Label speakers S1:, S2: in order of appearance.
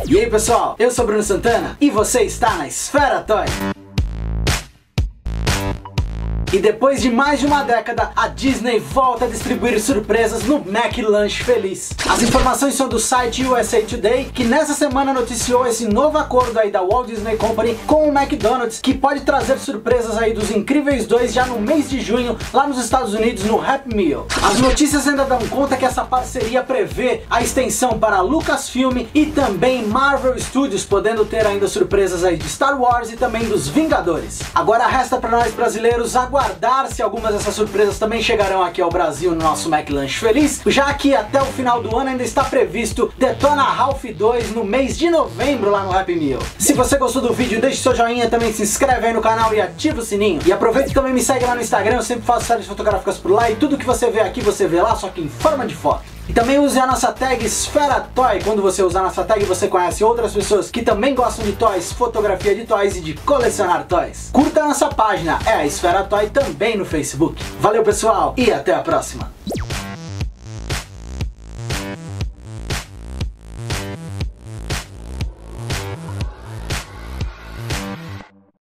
S1: E aí pessoal, eu sou Bruno Santana e você está na Esfera Toy. E depois de mais de uma década, a Disney volta a distribuir surpresas no McLanche Feliz. As informações são do site USA Today, que nessa semana noticiou esse novo acordo aí da Walt Disney Company com o McDonald's, que pode trazer surpresas aí dos Incríveis 2 já no mês de junho, lá nos Estados Unidos, no Happy Meal. As notícias ainda dão conta que essa parceria prevê a extensão para a Lucasfilm e também Marvel Studios, podendo ter ainda surpresas aí de Star Wars e também dos Vingadores. Agora resta para nós brasileiros aguardar se algumas dessas surpresas também chegarão aqui ao Brasil no nosso McLanche Feliz, já que até o final do ano ainda está previsto Detona Ralph 2 no mês de novembro lá no Happy Meal. Se você gostou do vídeo, deixe seu joinha, também se inscreve aí no canal e ativa o sininho. E aproveita e também me segue lá no Instagram, eu sempre faço séries fotográficas por lá e tudo que você vê aqui você vê lá, só que em forma de foto. E também use a nossa tag Esfera Toy. Quando você usar a nossa tag, você conhece outras pessoas que também gostam de toys, fotografia de toys e de colecionar toys. Curta a nossa página, é a Esfera Toy também no Facebook. Valeu pessoal e até a próxima!